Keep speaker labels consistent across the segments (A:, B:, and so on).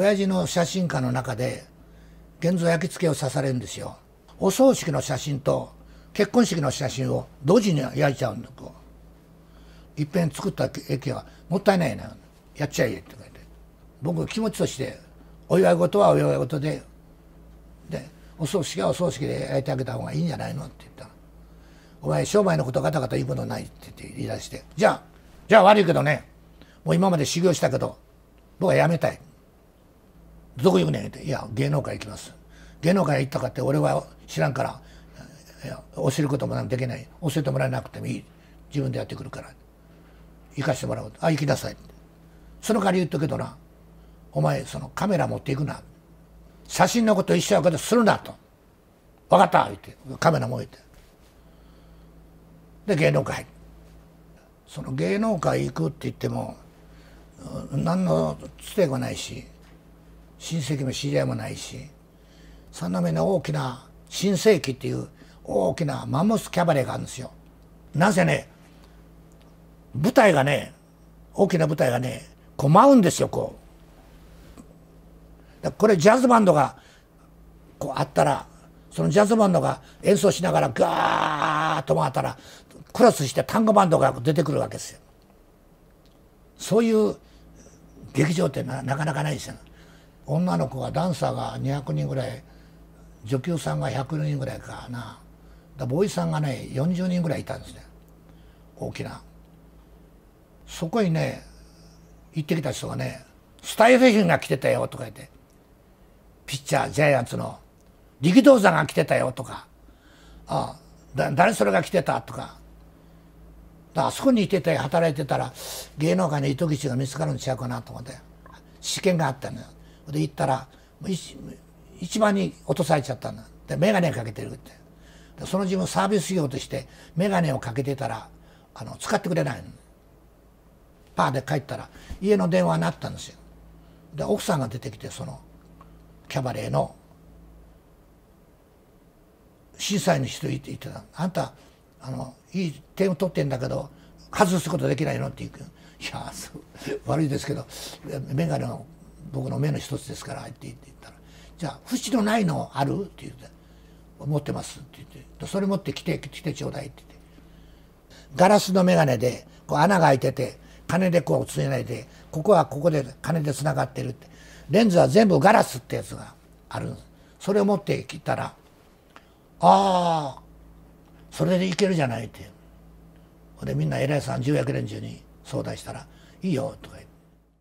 A: 親父の写真家の中で現像焼き付けをさされるんですよ。お葬式の写真と結婚式の写真を同時に焼いちゃうんだ。いっぺん作った駅はもったいないな、やっちゃえって言って、僕気持ちとしてお祝い事はお祝い事で、お葬式はお葬式で焼いてあげた方がいいんじゃないのって言ったら、お前商売のことガタガタ言うことないって言い出して、じゃあ悪いけどね、もう今まで修行したけど僕は辞めたい。どこ行くねんって、いや芸能界行きます。芸能界行ったかって俺は知らんから、教えることもできない、教えてもらえなくてもいい、自分でやってくるから行かしてもらう。あ、行きなさい。その代わり言っとくけどな、お前そのカメラ持っていくな、写真のこと一緒やことするなと、分かった言ってカメラも置いて、で芸能界、その芸能界行くって言っても何のつてがないし、親戚も知り合いもないし、三度目の大きな新世紀っていう大きなマンモスキャバレーがあるんですよ。なぜね、舞台がね、大きな舞台がね、こう舞うんですよ、こう。これジャズバンドがこうあったら、そのジャズバンドが演奏しながらガーッと回ったら、クロスしてタンゴバンドが出てくるわけですよ。そういう劇場ってなかなかないですよ。女の子が、ダンサーが200人ぐらい、女給さんが100人ぐらいかな、ボーイさんがね40人ぐらいいたんですね、大きな。そこにね行ってきた人がね、スタイルフィンが来てたよとか言って、ピッチャージャイアンツの力道山が来てたよとか、ああ誰それが来てたとか、あそこにいてて働いてたら芸能界の糸口が見つかるんちゃうかなと思って、試験があったのよ。で行ったら一番に落とされちゃったんだ。で眼鏡かけてるって、でその自分サービス業として眼鏡をかけてたら使ってくれないの。パーで帰ったら家の電話になったんですよ。で奥さんが出てきて、そのキャバレーの審査員の人言ってた、あんたいい点を取ってんだけど外すことできないのって言う。いや悪いですけど眼鏡の僕の目の一つですからって言ったら、じゃあ縁のないのあるって言って、持ってますって言って、それ持って来てちょうだいって言って、ガラスの眼鏡でこう穴が開いてて金でこうつないで、ここはここで金でつながってるって、レンズは全部ガラスってやつがあるんです。それを持ってきたら、ああそれでいけるじゃないって。でみんな偉いさん重役連中に相談したら「いいよ」とか言って。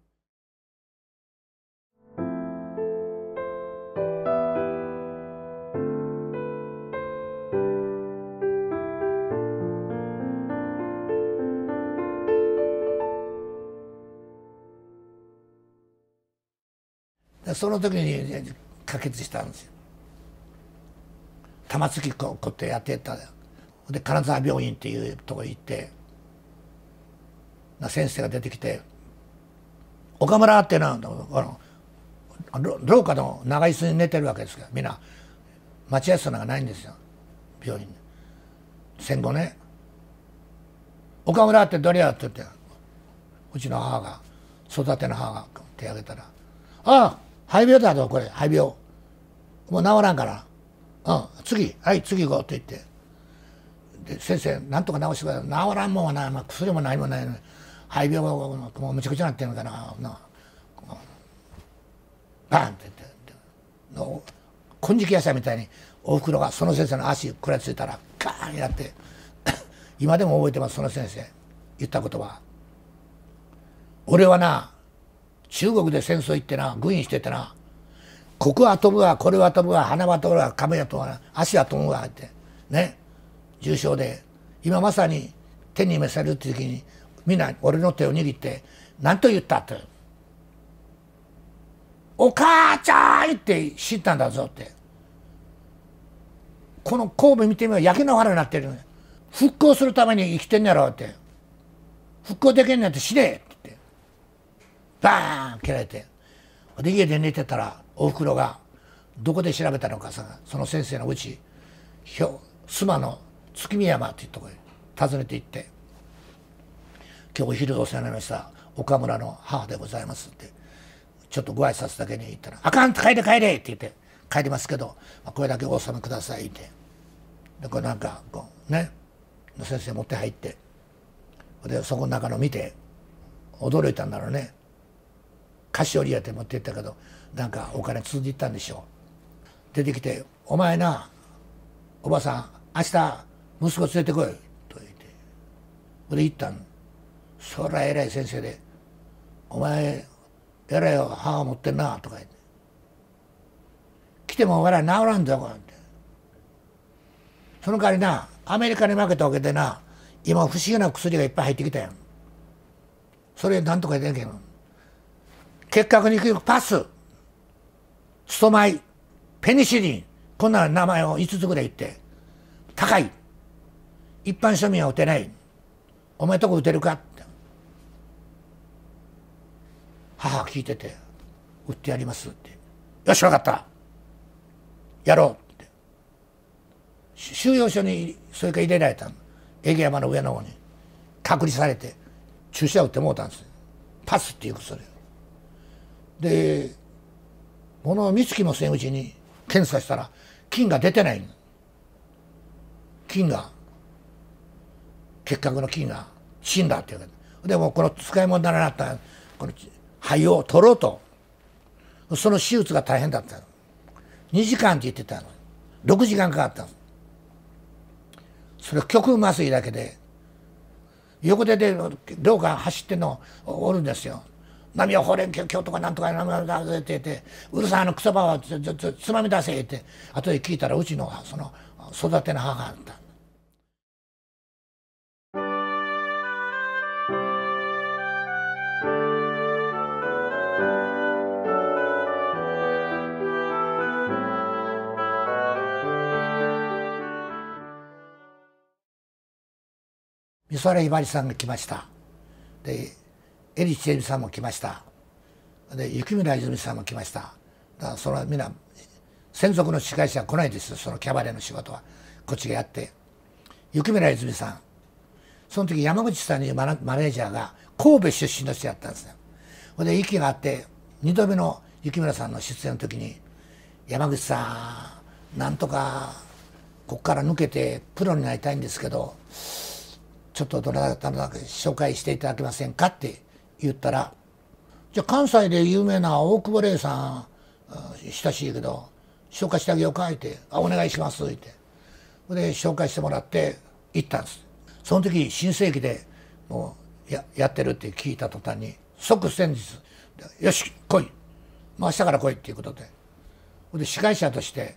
A: その時に可決したんですよ。玉突きこうってやってた。で金沢病院っていうとこ行って、先生が出てきて「岡村」っていうのは廊下の長椅子に寝てるわけですけど、みんな待合室なんかないんですよ、病院に。戦後ね「岡村ってどれや?」って言って、うちの母が、育ての母が手挙げたら「ああ肺病だぞこれ、肺病もう治らんから、次はい次行こう」って言って。で先生なんとか治してください。治らんもんはない、薬も何もないのに肺病もうむちゃくちゃなってるのかな、バンって言って、金色野菜みたいにおふくろがその先生の足食らいついたらガーンやって今でも覚えてます。その先生言った言葉、俺はな中国で戦争行ってな、軍医しててな、ここは飛ぶわこれは飛ぶわ鼻は飛ぶわ亀は飛ぶわ足は飛ぶわってね、重症で今まさに天に召されるって時にみんな俺の手を握って何と言ったって「お母ちゃん!」って知ったんだぞって。この神戸見てみよう、焼け野原になってる。復興するために生きてんやろって、復興できんねんって死ねって言ってバーン蹴られて、で家で寝てたらおふくろがどこで調べたのかさ、その先生のうち須磨の月見山っていうところへ訪ねて行って「今日お昼お世話になりました岡村の母でございます」って「 ちょっとご挨拶だけに言ったら「あかん、帰れ帰れ」って言って帰りますけど、これだけお納めくださいって。でこれなんかこうね先生持って入って、でそこの中の見て驚いたんだろうね。菓子折りやって持って行ったけどなんかお金通じたんでしょう。出てきて「お前な、おばさん明日息子連れてこい」と言って、それで行ったん。そりゃ偉い先生で「お前偉い母持ってんな」とか言って「来ても笑い治らんぞ」って。その代わりな、アメリカに負けたわけでな、今不思議な薬がいっぱい入ってきたやん。それなんとかでんけん。結核に効くパス、ストマイ、ペニシリン、こんな名前を5つぐらい言って、高い。一般庶民は打てない。お前とこ打てるかって。母は聞いてて、打ってやりますって。よし、分かった。やろうって。収容所にそれから入れられたの。営山の上の方に。隔離されて、注射打ってもうたんですよ。パスっていう薬。で、物を見つきもせんうちに検査したら、菌が出てないの。菌が、結核の菌が死んだっていうわけでもこの使い物にならなかったこの肺を取ろうと、その手術が大変だったの。2時間って言ってたの。6時間かかったの。それ極麻酔だけで、横で廊下走ってんのおるんですよ。波を放連鏡とかなんとか波を出せって言って、うるさいクソバはつまみ出せって後で聞いたらうちのその育ての母だった。美空ひばりさんが来ました。で江利千恵美さんも来ました。で雪村泉さんも来ました。だからそのみんな専属の司会者は来ないですよ。そのキャバレーの仕事はこっちがやって。雪村泉さん、その時山口さんにマネージャーが神戸出身の人やったんですよ。で息があって2度目の雪村さんの出演の時に「山口さんなんとかここから抜けてプロになりたいんですけどちょっとどなたか紹介していただけませんか」って言ったら「じゃあ関西で有名な大久保玲さん親しいけど紹介してあげようか」って「お願いします」ってで紹介してもらって行ったんです。その時新世紀でもうやってるって聞いた途端に即先日「よし来い、明日から来い」っていうことで司会者として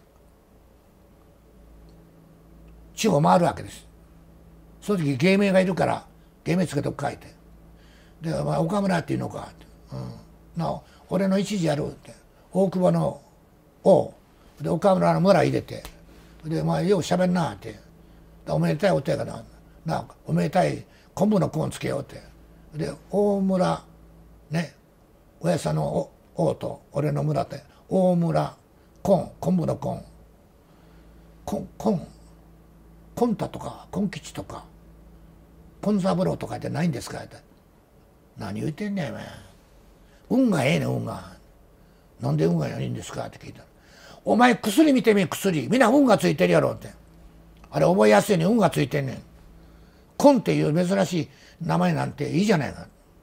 A: 地方回るわけです。その時芸名がいるから芸名つけとくかいてで「岡村っていうのか」って「な俺の一時やる」って大久保の「王」で岡村の村入れてで「ようしゃべんな」って「おめでたいお手やからなおめでたい昆布のコーンつけよう」ってで大村ねおやさんの王と俺の村って大村コン昆布のコンコンタとかコン吉とかコン三郎とかじゃないんですかって。何言うてんねんお前。運がええねん運が。なんで運がいいんですかって聞いたら。お前薬見てみ薬。みんな運がついてるやろって。あれ覚えやすいねん運がついてんねん。コンっていう珍しい名前なんていいじゃないか。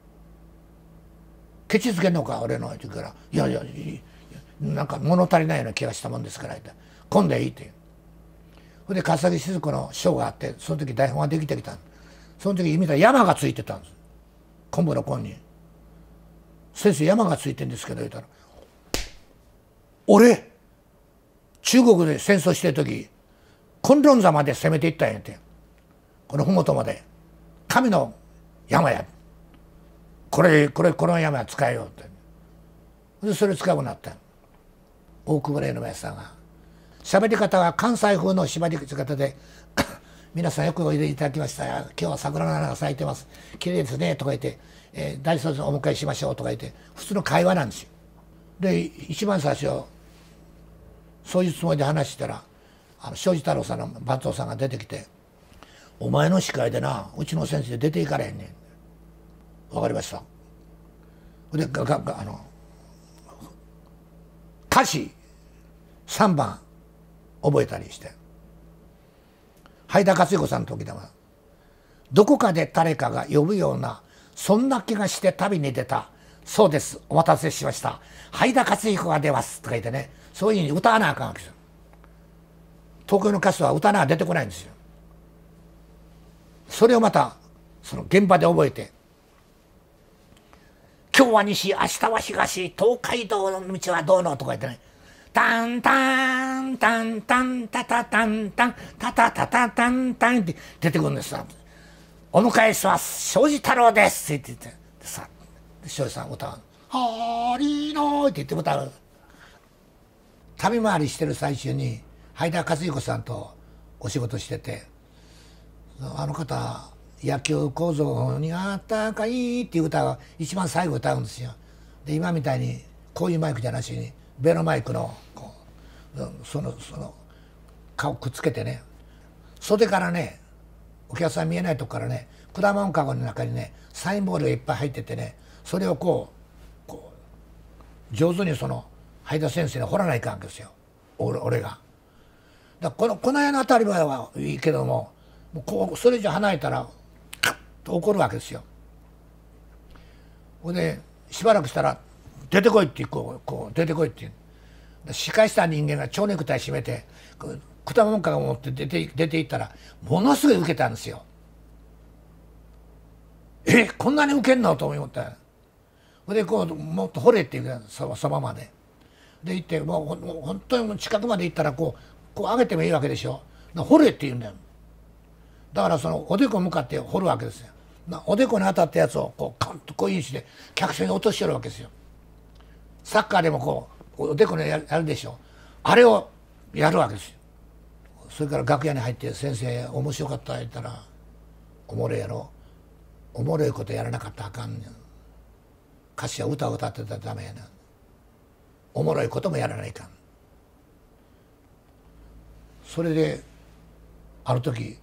A: ケチつけんのか俺のって言うから「いやいやなんか物足りないような気がしたもんですから」って「コンでいい」って。それで笠木静子のショーがあってその時台本ができてきた。その時見たら山がついてたんです。昆布の紺に「先生山がついてんですけど」言ったら「俺中国で戦争してる時昆仑山まで攻めていったんや」ってこの麓まで神の山やこの山使えようってでそれ使うようになった。大久保玲のおやさんが喋り方は関西風の縛り方で皆さんよくおいでいただきました。今日は桜の花が咲いてます。綺麗ですねとか言って、大卒お迎えしましょうとか言って普通の会話なんですよ。で一番最初そういうつもりで話したら庄司太郎さんの番頭さんが出てきて「お前の司会でなうちの先生出ていかれへんねん。分かりました」で歌詞3番覚えたりして、灰田勝彦さんの時では、どこかで誰かが呼ぶようなそんな気がして旅に出た。そうです、お待たせしました、灰田勝彦が出ますとか言ってね、そういうふうに歌わなあかんわけですよ。東京の歌手は歌わな出てこないんですよ。それをまたその現場で覚えて、今日は西、明日は東、東海道の道はどうのとか言ってね、タンタンタンタンタタタンタンタタタタタンタンって出てくるんですよ。お迎えします庄司太郎ですって言ってさ、庄司さん歌う、ハリーノーって言って歌う。旅回りしてる最中に灰田勝彦さんとお仕事してて、あの方野球小僧にあったかいっていう歌を一番最後歌うんですよ。で今みたいにこういうマイクじゃなしにベロマイクのその顔くっつけてね、袖からね、お客さん見えないとこからね、果物かごの中にねサインボールがいっぱい入っててね、それをこう上手にその灰田先生に掘らないかんわけですよ、俺が。だからこの辺の当たり前はいいけども、こうそれ以上離れたらカッと怒るわけですよ。ほんでしばらくしたら「出てこい」ってこう出てこいって言う。司会した人間が蝶ネクタイ締めて果物かごを持って出て行ったらものすごいウケたんですよ。こんなにウケんのと思った。ほんでこうもっと掘れって言うそばまで。で行ってもう本当に近くまで行ったらこう上げてもいいわけでしょ。掘れって言うんだよ。だからそのおでこ向かって掘るわけですよ。おでこに当たったやつをこうカンとこういうふうにして客席に落としてるわけですよ。サッカーでもこうおでこにやるでしょ。あれをやるわけですよ。それから楽屋に入って「先生面白かった」言ったら「おもろいやろ、おもろいことやらなかったらあかんねん、歌詞や歌を歌ってたらダメやな、おもろいこともやらないかん」。それである時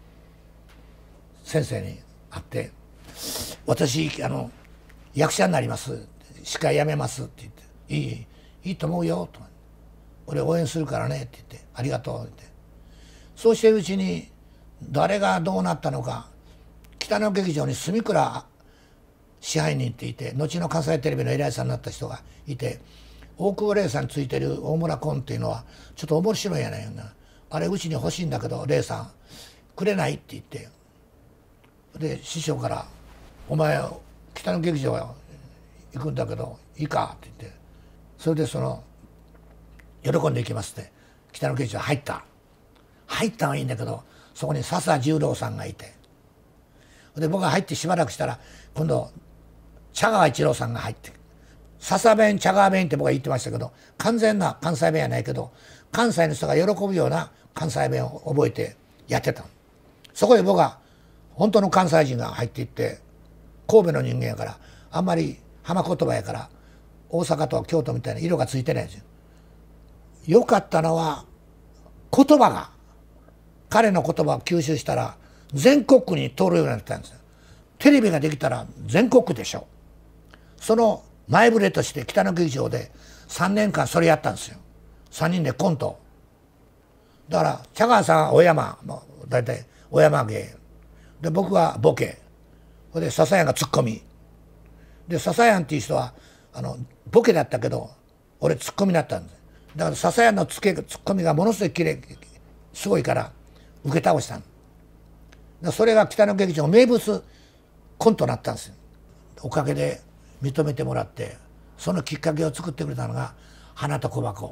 A: 先生に会って「私役者になります、司会やめます」って言って「いいと思うよ」と「俺応援するからね」って言って「ありがとう」って。そうしているうちに誰がどうなったのか、北の劇場に住倉支配人っていて、後の関西テレビの偉いさんになった人がいて、大久保玲さんについてる大村崑っていうのはちょっと面白いやないよな、あれうちに欲しいんだけど玲さんくれないって言って、で師匠から「お前北の劇場行くんだけどいいか」って言って、それで喜んでいきますって北の劇場入ったのはいいんだけど、そこに笹十郎さんがいて、で僕が入ってしばらくしたら今度茶川一郎さんが入って、笹弁茶川弁って僕は言ってましたけど、完全な関西弁やないけど関西の人が喜ぶような関西弁を覚えてやってたの。そこで僕は本当の関西人が入っていって、神戸の人間やからあんまり浜言葉やから大阪と京都みたいな色がついてないんですよ。よかったのは言葉が、彼の言葉を吸収したら全国区に通るようになったんですよ。テレビができたら全国区でしょ。その前触れとして北の劇場で3年間それやったんですよ。3人でコント。だから茶川さんはお山、大体お山芸で、僕はボケで、笹谷がツッコミで、笹谷っていう人はボケだったけど俺ツッコミだったんです。だから笹谷のツッコミがものすごいきれい、すごいから受け倒したの。それが北の劇場の名物コントになったんですよ。おかげで認めてもらって、そのきっかけを作ってくれたのが花と小箱、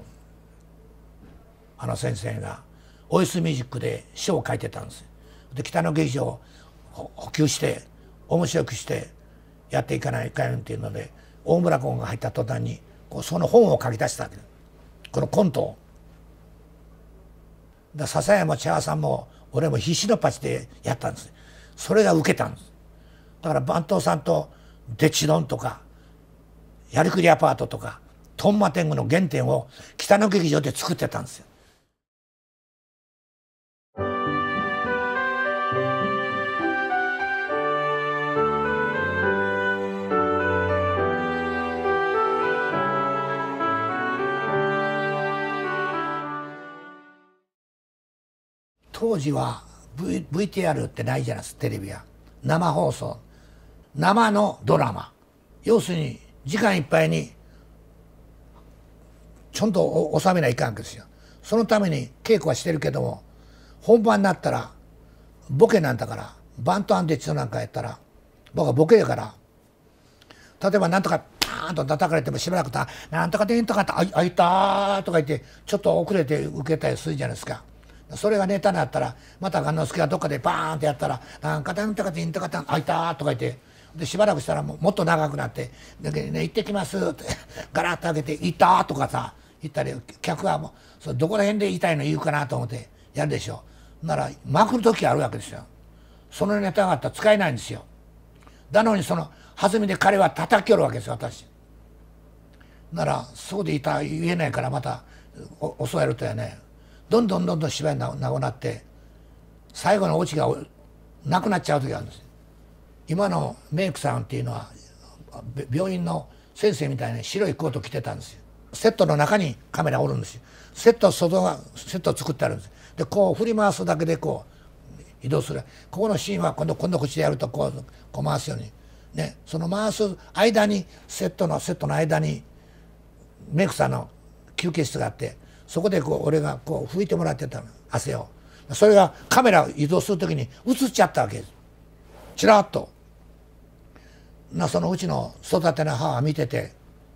A: 先生がオイスミュージックで書を書いてたんですよ。で北の劇場を補給して面白くしてやっていかないかんっていうので、大村崑が入った途端にその本を書き出したわけです、このコントを。笹谷も茶屋さんも俺も必死のパチでやったんです。それが受けたんです。だから番頭さんとデチドンとかやりくりアパートとかトンマ天狗の原点を北の劇場で作ってたんですよ。 当時は、VTR ってないじゃないですか、テレビは。生放送、生のドラマ、要するに時間いっぱいにちゃんと収めないかんわけですよ。そのために稽古はしてるけども、本番になったらボケなんだから、バントアンデッチなんかやったら僕はボケやから、例えばなんとかパーンと叩かれてもしばらくなんとかでんとかってあいたーとか言ってちょっと遅れて受けたりするじゃないですか。それがネタになったらまた雁之助がどっかでバーンってやったらなんかなんとかでんとかあいたーとか言って、でしばらくしたらもっと長くなって「ね、行ってきます」ってガラッと開けて「行った?」とかさ言ったり、客はもうそれどこら辺で痛いの言うかなと思ってやるでしょ。ならまくる時あるわけですよ。そのネタがあったら使えないんですよ。なのにその弾みで彼は叩きよるわけですよ、私。ならそこで言えないからまた襲えるとやね、どんどん芝居がなくなって最後のオチがなくなっちゃう時があるんです。今のメイクさんっていうのは病院の先生みたいに白いコート着てたんですよ。セットの中にカメラおるんですよ。セット作ってあるんです。でこう振り回すだけでこう移動する。ここのシーンは今度口でやるとこう回すようにね、その回す間にセットの間にメイクさんの休憩室があって、そこでこう俺がこう拭いてもらってたの、汗を。それがカメラを移動するときに映っちゃったわけです。ちらっとそのうちの育ての母が見てて、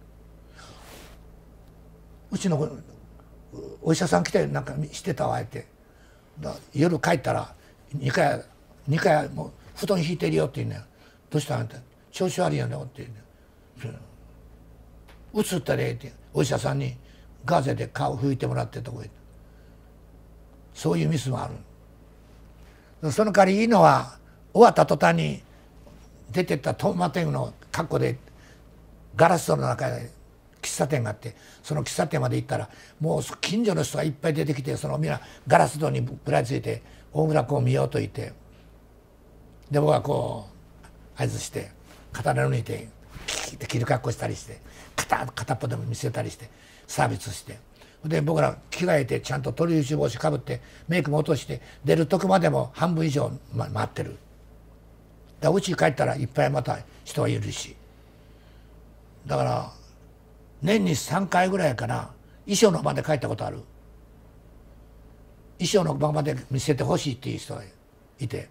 A: うちのお医者さん来てなんかしてたわって夜帰ったら2回もう布団引いてるよって言うね。どうしたんって調子悪いよねって言うね。映ったでってお医者さんにガーゼで顔拭いてもらってとこへ、そういうミスもある。その代わりいいのは終わった途端に出てったトンマテンの格好でガラス戸の中で喫茶店があって、その喫茶店まで行ったらもう近所の人がいっぱい出てきて、そのみんなガラス戸に食らいついて大村君を見ようと言って、で僕はこう合図して刀抜いて着る格好したりして片っぽでも見せたりしてサービスして、で僕ら着替えてちゃんと鳥牛帽子かぶってメイクも落として出るとこまでも半分以上待ってる。だうち帰ったらいっぱいまた人がいるし、だから年に3回ぐらいかな衣装の場で帰ったことある。衣装の場まで見せてほしいっていう人がいて、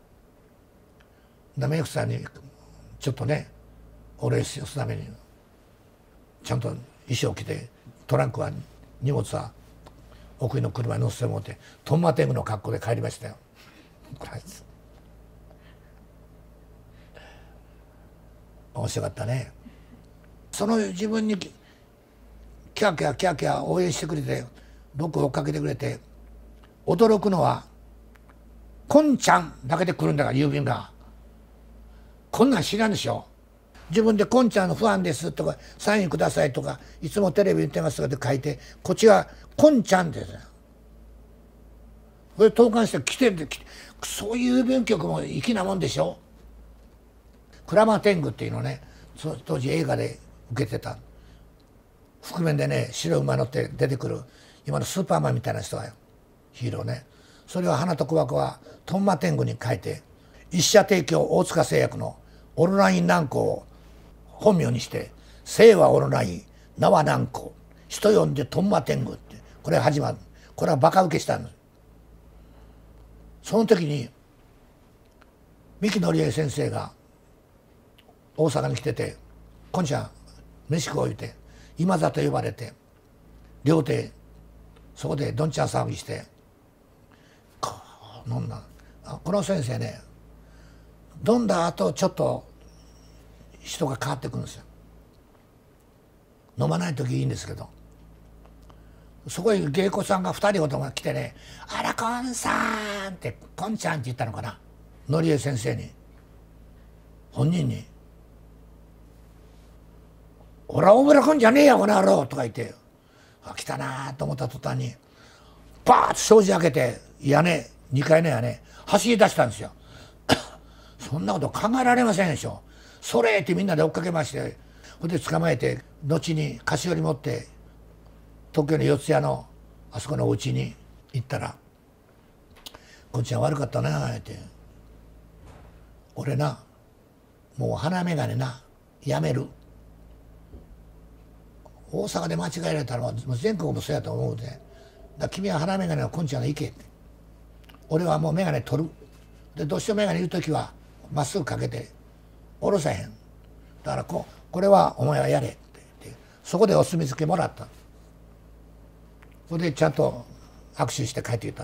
A: メイクさんにちょっとねお礼するためにちゃんと衣装着てトランクは荷物は奥の車に乗せてもらってトンマテングの格好で帰りましたよ。面白かったね。その自分にキャーキャーキャーキャー応援してくれて僕を追っかけてくれて、驚くのはこんちゃんだけで来るんだから郵便が。こんなん知らんでしょ。自分でこんちゃんのファンですとかサインくださいとかいつもテレビ見てますとかって書いて、こっちはこんちゃんです。これ投函して来てる、そういう郵便局も粋なもんでしょ。クラマテングっていうのね、当時映画で受けてた覆面でね白い馬乗って出てくる今のスーパーマンみたいな人がよ、ヒーローね。それを花と小箱はトンマテングに書いて、一社提供大塚製薬のオロナイン軟膏を本名にして「姓はオロナイン名は軟膏人呼んでトンマテング」ってこれが始まる。これはバカ受けしたんです。その時に三木のりえ先生が大阪に来てて「こんちゃん飯食おう」言うて今里呼ばれて料亭そこでどんちゃん騒ぎして飲んだ。この先生ね飲んだ後ちょっと人が変わってくるんですよ。飲まない時いいんですけど、そこへ芸妓さんが2人ほどが来てね「あらこんさん」って「こんちゃん」って言ったのかな、のりえ先生に本人に「俺は大村君じゃねえよこの野郎」とか言って、来たなと思った途端にバーッと障子開けて屋根2階の屋根走り出したんですよ。そんなこと考えられませんでしょ。それってみんなで追っかけまして、それで捕まえて後に菓子折り持って東京の四谷のあそこのお家に行ったらこっちは悪かったな」って。俺な、もう鼻眼鏡な、やめる。大阪で間違えられたらもう全国もそうやと思うで。だから君は鼻眼鏡のこんちゃんが行けって。俺はもう眼鏡取る。で、どうしても眼鏡いるときはまっすぐかけて下ろさへん。だからこれはお前はやれって言って、そこでお墨付けもらった。それでちゃんと握手して帰ってきた。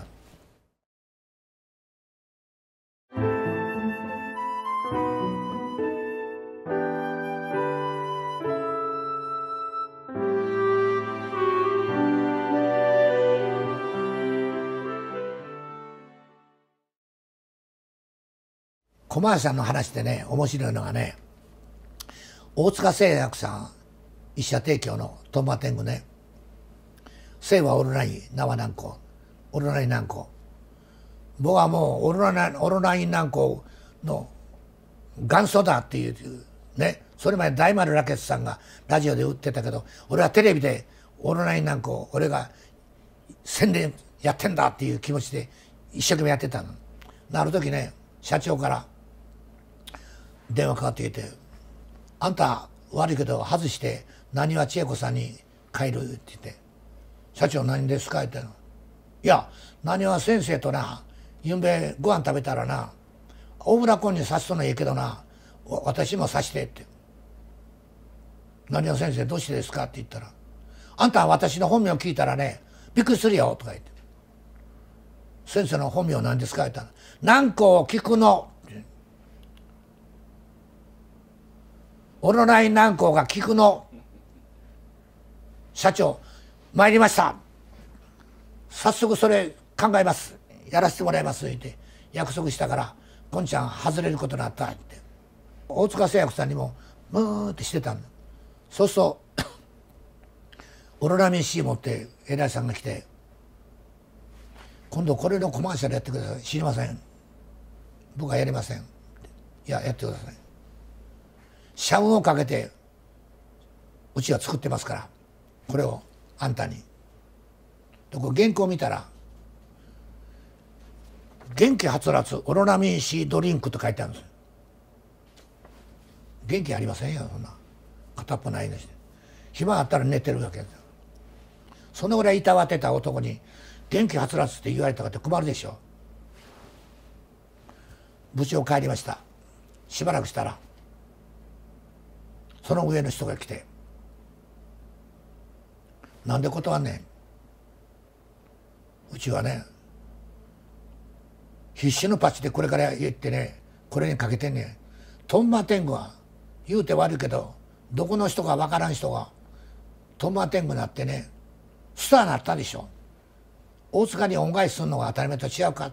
A: 小林さんの話でね、面白いのがね、大塚製薬さん、一社提供のトンマ天狗ね、生はオロナイン、名は何個、オロナイン何個。僕はもうオロナイン何個の元祖だっていうね、それまで大丸ラケスさんがラジオで売ってたけど、俺はテレビでオロナイン何個、俺が宣伝やってんだっていう気持ちで一生懸命やってたの。なる時ね、社長から電話かかってきて、あんた悪いけど外して浪速千恵子さんに帰るって言って、社長何ですかって言ったの。いや、浪速先生とな、ゆんべご飯食べたらな、大村コンに刺すとのはいいけどな、私も刺してって。浪速先生どうしてですかって言ったら、あんたは私の本名聞いたらね、びっくりするよとか言って。先生の本名何ですかって言ったら、南光菊野。オロナイン南光が菊野。社長、参りました。早速それ考えます。やらせてもらいますって。約束したから、こんちゃん外れることになったって。大塚製薬さんにも、ムーってしてたんだ。そうすると、オロナミン C 持って偉いさんが来て、今度これのコマーシャルやってください。知りません。僕はやりません。いや、やってください。社運をかけて、うちは作ってますから、これをあんたに。で、これ原稿見たら、元気はつらつオロナミン C ドリンクと書いてあるんですよ。元気ありませんよ、そんな。片っぽないのして。暇あったら寝てるわけですよ。そのぐらいいたわってた男に、元気はつらつって言われたかって困るでしょ。部長帰りました。しばらくしたら、その上の人が来て、なんで断んねん。うちはね、必死のパッチでこれから言ってね、これにかけてんねん。トンマ天狗は、言うて悪いけど、どこの人かわからん人が、トンマ天狗になってね、スターになったでしょ。大塚に恩返しするのが当たり前と違うかって。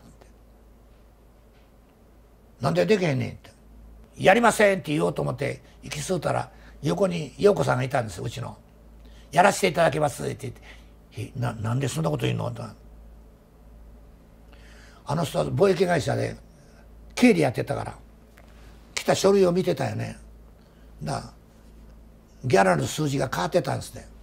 A: なんでできへんねんって。やりませんって言おうと思って行き過ぎたら、横に陽子さんがいたんですよ、うちの。やらせていただきますって言って、なんでそんなこと言うのと。あの人は貿易会社で経理やってたから、来た書類を見てたよね。ギャラの数字が変わってたんですね。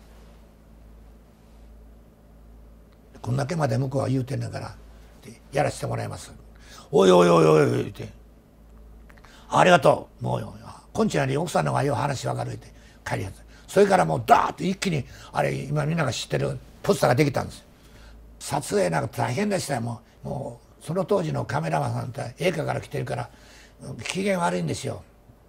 A: こんだけまで向こうは言うてんだから、やらせてもらいます。おいおいおいおい言って、ありがとう。もうこんちゃんに奥さんの方がよう話分かるって帰りやつ。それからもうダーッと一気にあれ今みんなが知ってるポスターができたんです。撮影なんか大変でしたよ。もうその当時のカメラマンさんって映画から来てるから機嫌悪いんですよ。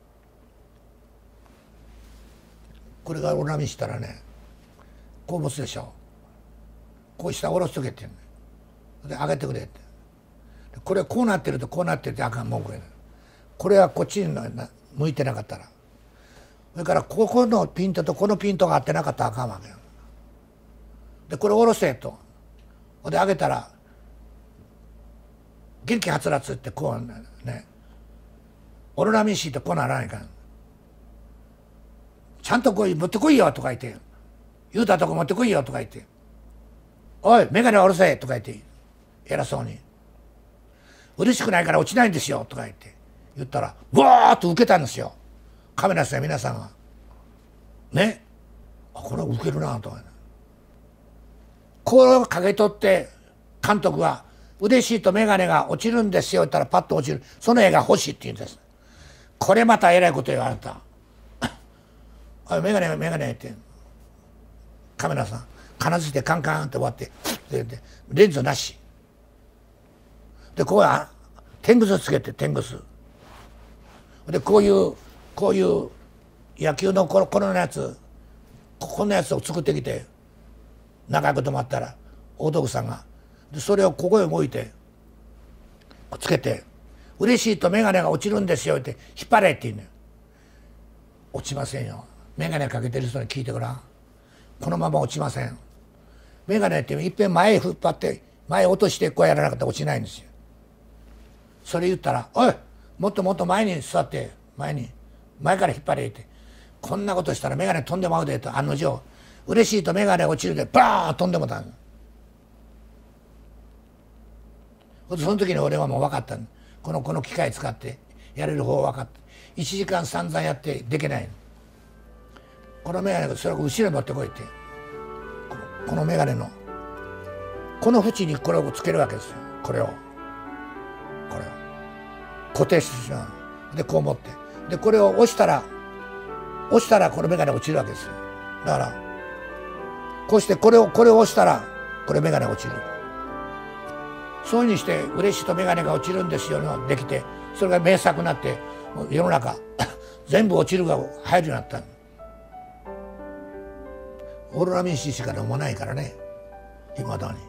A: これがオロナミンしたらね、こう持つでしょ。こう下下ろしとけって言うの。で上げてくれって。これこうなってるとこうなってるってあかんもんこれ。これはこっちに向いてなかったら。それからここのピントとこのピントが合ってなかったらあかんわけよ。でこれ下ろせと。で上げたら元気はつらつってこうね、オロナミン C ってこうならないから。ちゃんとこい持ってこいよとか言って、言うたとこ持ってこいよとか言って、おい眼鏡下ろせとか言って偉そうに、嬉しくないから落ちないんですよとか言ったらわーっと受けたんですよ、カメラさん皆さんがね。これは受けるなとか、これをかけ取って監督は嬉しいと眼鏡が落ちるんですよって言ったらパッと落ちる。その絵が欲しいって言うんです。これまたえらいこと言われた。あ、眼鏡ってカメラさん金づいてカンカンって終わってでレンズなしで、こうや天ぐすつけて、天ぐすで、こういう野球のこのやつ、こんなやつを作ってきて仲良く止まったら大道具さんがで、それをここへ動いてつけて、嬉しいと眼鏡が落ちるんですよって引っ張れって言うのよ。落ちませんよ。眼鏡かけてる人に聞いてごらん。このまま落ちません。眼鏡っていっぺん前へ引っ張って前へ落としてこうやらなかったら落ちないんですよ。それ言ったら、おいもっともっと前に座って前から引っ張れって、こんなことしたら眼鏡飛んでまうでと、案の定嬉しいと眼鏡落ちるでバーン飛んでもたん。その時に俺はもう分かったん。この機械使ってやれる方分かった。1時間散々やってできない。この眼鏡それを後ろに持ってこいって、この眼鏡のこの縁にこれをつけるわけですよ。これを固定してしまう。でこう持ってでこれを押したらこの眼鏡落ちるわけですよ。だからこうしてこれを押したらこれ眼鏡落ちる。そういうふうにして嬉しいと眼鏡が落ちるんですよのができて、それが名作になって世の中全部落ちるが入るようになった。オーロラミン C しか飲まないからね、いまだに。